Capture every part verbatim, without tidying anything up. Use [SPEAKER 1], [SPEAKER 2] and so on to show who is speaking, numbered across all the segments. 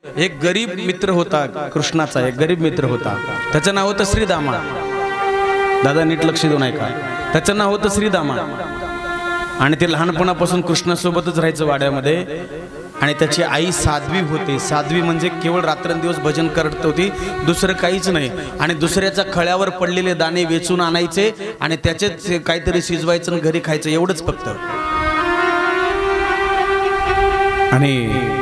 [SPEAKER 1] एक गरीब मित्र होता कृष्णाचा, एक गरीब मित्र होता, त्याचं नाव होतं श्रीदामा। दादा नीट लक्ष देऊन ऐका, त्याचं नाव होतं श्रीदामा आणि ते लहानपणापासून कृष्णासोबतच राहायचं वाड्यामध्ये। आणि त्याची आई साध्वी होती, साध्वी म्हणजे केवळ रात्रंदिवस भजन करत होती, दुसरं काहीच नाही। आणि दुसऱ्याच्या खळ्यावर पडलेले दाणे वेचून आणायचे आणि त्याचेच काहीतरी शिजवायचं आणि घरी खायचं, एवढंच फक्त। आणि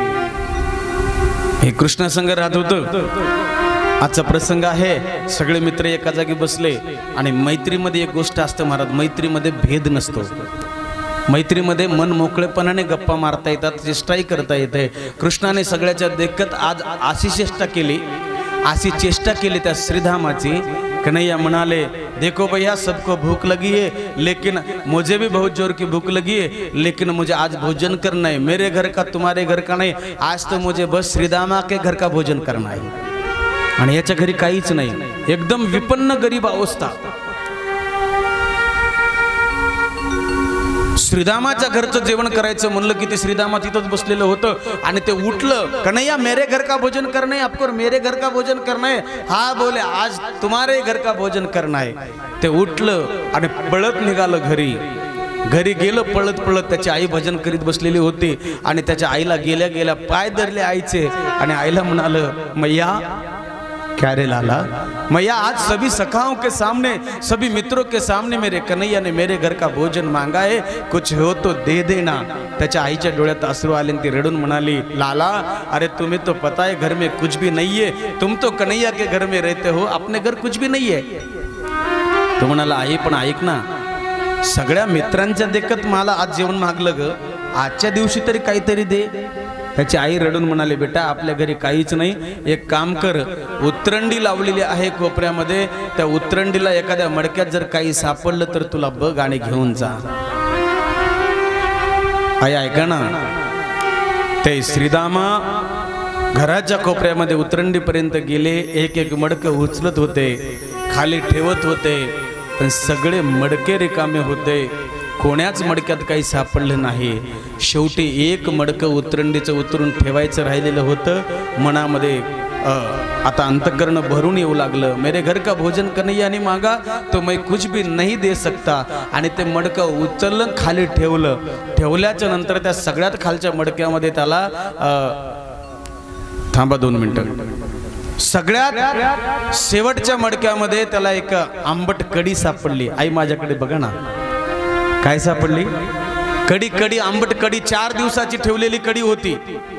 [SPEAKER 1] हे कृष्णा संग राहत होतं। आजचा प्रसंग आहे, सगळे मित्र एका जागी बसले आणि मैत्रीमध्ये एक गोष्ट असते महाराज, मैत्रीमध्ये भेद नसतो, मैत्रीमध्ये मन मोकळेपणाने गप्पा मारता येतात, चेष्टाही करता येते। कृष्णाने सगळ्याच्या देखत आज अशी चेष्टा केली, अशी चेष्टा केली त्या श्रीधामाची। कन्हैया म्हणाले, देखो भैया सबको भूख लगी है, लेकिन मुझे भी बहुत जोर की भूख लगी है, लेकिन मुझे आज भोजन करना है। मेरे घर का तुम्हारे घर का नहीं, आज तो मुझे बस श्रीदामा के घर का भोजन करना है। आणि याच्या घरी काहीच नाही, एकदम विपन्न गरीब अवस्था। श्रीदामाच्या घरचं जेवण करायचं म्हणलं की ते श्रीदामा तिथंच बसलेलं होतं आणि ते उठलं, कन्हैया मेरे घर का भोजन करना है आपको, मेरे घर का भोजन करना है। हा बोले, आज तुम्हारे घर का भोजन करना है। ते उठलं आणि पळत निघालं घरी। घरी गेलं पळत पळत, त्याची आई भजन करीत बसलेली होती आणि त्याच्या आईला गेल्या गेल्या पाय धरले आईचे आणि आईला म्हणालं, मैया क्या रे लाला, मैया आज सभी सखाओं के सामने, सभी मित्रों के सामने मेरे कन्हैया ने मेरे घर का भोजन मांगा है, कुछ हो तो दे देना। त्याच्या आईच्या डोळ्यात अश्रू आले, ती रडून म्हणाली, लाला अरे तुम्हें तो पता है घर में कुछ भी नहीं है, तुम तो कन्हैया के घर में रहते हो, अपने घर कुछ भी नहीं है। तो म्हणाला, आई पण ऐक ना, सगळ्या मित्रांच्या देखत मला आज जेवण मागलं ग, आजच्या दिवशी तरी काहीतरी दे। त्याची आई रडून म्हणाले, बेटा आपल्या घरी काहीच नाही, एक काम कर, उतरंडी लावलेली आहे कोपऱ्यामध्ये, त्या उतरंडीला एखाद्या मडक्यात जर काही सापडलं तर तुला बघ आणि घेऊन जा। आई ऐका ना, ते श्रीदामा घराच्या कोपऱ्यामध्ये उतरंडीपर्यंत गेले, एक एक मडकं उचलत होते, खाली ठेवत होते, पण सगळे मडके रिकामे होते, कोण्याच मडक्यात काही सापडलं नाही। शेवटी एक मडकं उतरंडीचं उतरून ठेवायचं राहिलेलं होतं। मनामध्ये आता अंतकरण भरून येऊ लागलं, मेरे घर का भोजन कन्हैया ने मांगा तो मैं कुछ भी नहीं दे सकता। आणि ते मडकं उचललं, खाली ठेवलं, ठेवल्याच्या नंतर त्या सगळ्यात खालच्या मडक्यामध्ये त्याला थांबा दोन मिनिटं, सगळ्यात शेवटच्या मडक्यामध्ये त्याला एक आंबट कडी सापडली। आई माझ्याकडे बघा ना, काय सापडली? कडी, कडी, आंबट कडी, चार दिवसाची ठेवलेली कडी होती।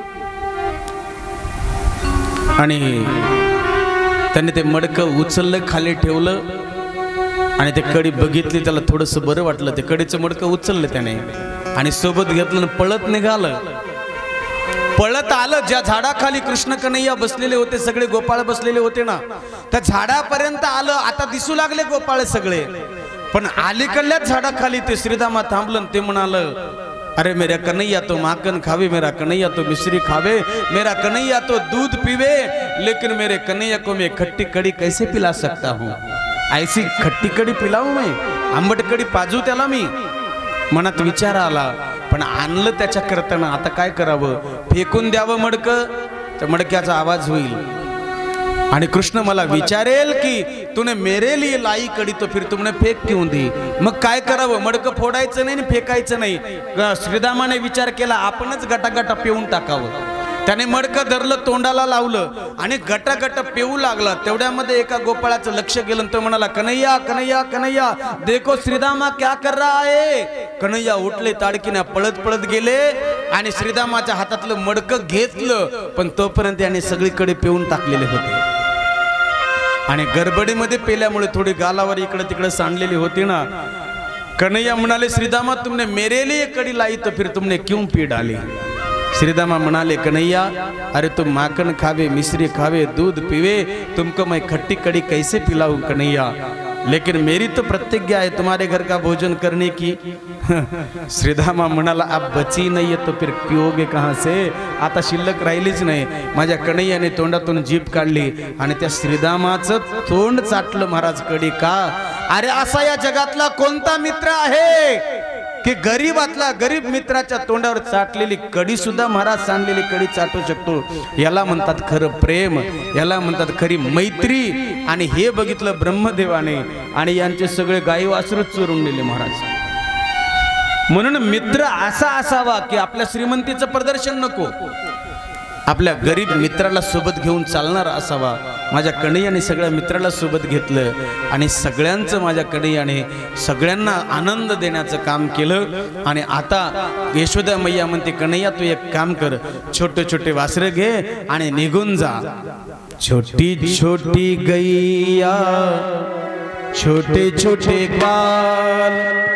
[SPEAKER 1] आणि त्याने ते मडकं उचललं, खाली ठेवलं आणि ते कडी बघितली, त्याला थोडंसं बरं वाटलं, ते कडीचं मडकं उचललं त्याने आणि सोबत घेतलं, पळत निघालं। पळत आलं, ज्या झाडाखाली कृष्ण कन्हैया बसलेले होते, सगळे गोपाळ बसलेले होते ना, त्या झाडापर्यंत आलं। आता दिसू लागले गोपाळ सगळे, पण अलीकडल्याच झाडाखाली ते श्रीदामा थांबलं। ते म्हणालं, अरे मेरा कन्हैया तो माखन खावे, मेरा कन्हैया तो मिश्री खावे, मेरा कन्हैया तो दूध पीवे, लेकिन मेरे कन्हैया को मैं खट्टी कड़ी कैसे पिला सकता हूँ? ऐसी खट्टी कड़ी पिलाऊं मैं, आंबट कड़ी पाजू त्याला मी? मनात विचार आला, पण आणलं त्याच्या करताना आता काय करावं? फेकून द्यावं मडकं, त्या मडक्याचा आवाज होईल आणि कृष्ण मला विचारेल की तूने मेरे लिए लाई कड़ी तो फिर तुमने फेक क्यों दी? मग काय करावं? मडकं फोडायचं नाही आणि फेकायचं नाही। श्रीदामाने विचार केला, आपणच गटागटा पिऊन टाकावं। त्याने मडकं धरलं, तोंडाला लावलं आणि गटागट पिऊ लागला। तेवढ्यामध्ये एका गोपाळाचं लक्ष गेलं, तो म्हणाला, कन्हैया कन्हैया कन्हैया देखो श्रीदामा क्या कर रहा है। कन्हैया उठले, ताडकीने पळत पळत गेले आणि श्रीदामाच्या हातातलं मडकं घेतलं, पण तोपर्यंत याने सगळीकडे पिऊन टाकलेले होते आणि गडबडीमध्ये पेल्यामुळे थोडी गालावर इकडे तिकडे सांडलेली होती ना। कन्हैया म्हणाले, श्रीदामा तुमने मेरे लिए कड़ी लाई तो फिर तुमने क्यों पी डाली? श्रीदामा म्हणाले, कन्हैया अरे तुम माखन खावे, मिश्री खावे, दूध पीवे, तुमको मैं खट्टी कड़ी कैसे पिलाऊं कन्हैया? लेकिन मेरी तो प्रतिज्ञा है तुम्हारे घर का भोजन करने की। श्रीदामा म्हणाला, अब बची नहीं है तो फिर पिओगे कहाँ से? आता शिल्लक राहिलीच नाही। माझ्या कन्हैयाने तोंडातून जीभ काढली आणि त्या श्रीदामाचं तोंड चाटलं महाराज कडी का? अरे असा या जगातला कोणता मित्र आहे की गरीबातला गरीब मित्राच्या तोंडावर चाटलेली कडी सुद्धा महाराज सांडलेली कडी चाटू शकतो। याला म्हणतात खरं प्रेम, याला म्हणतात खरी मैत्री। आणि हे बघितलं ब्रह्मदेवाने आणि यांचे सगळे गाई वासरू चोरून नेले महाराज। म्हणून मित्र असा असावा की आपल्या श्रीमंतीचं प्रदर्शन नको, आपल्या गरीब मित्राला सोबत घेऊन चालणारा असावा। माझ्या कन्हैयाने सगळ्या मित्राला सोबत घेतलं आणि सगळ्यांचं माझ्या कन्हैयाने सगळ्यांना आनंद देण्याचं काम केलं। आणि आता यशोदा मैया म्हणते कन्हैया तू एक काम कर, छोटे छोटे वासरं घे आणि निघून जा। छोटी छोटी गैया छोटे छोटे ग्वाल,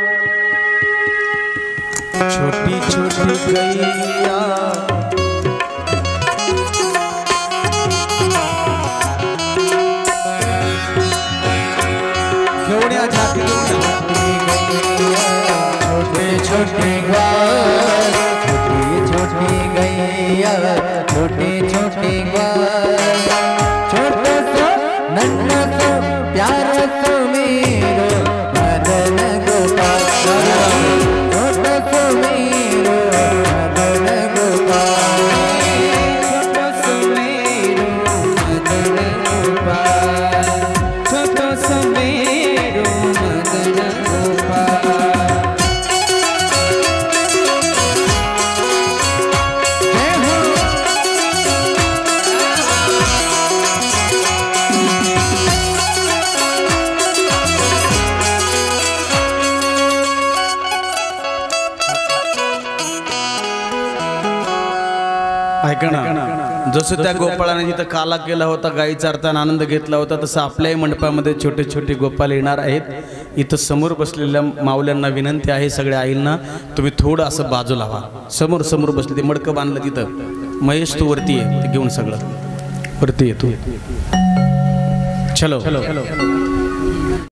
[SPEAKER 1] छोटी छोटी गैया छोटे छोटे ग्वाल, छोटी छोटी गैया छोटे छोटे ग्वाल, छोटा सा नन्हा सा प्यारा सा मेरो मदन गोपाल, छोटा सा मेरो मदन गोपाल, छोटा सा मेरो मदन गोपाल, छोटा सा मेरो मदन गोपाल। ऐका ना, जसं त्या गोपाळाने जिथं काला केला होता, गाई चारताना आनंद घेतला होता, तसं आपल्याही मंडपामध्ये छोटे छोटे गोपाल येणार आहेत। इथं समोर बसलेल्या माऊल्यांना विनंती आहे, सगळ्या आईंना तुम्ही थोडं असं बाजूला व्हा। समोर समोर बसले, ते मडकं बांधलं तिथं। महेश तू वरती आहे, ते घेऊन सगळं वरती येतो। चलो चलो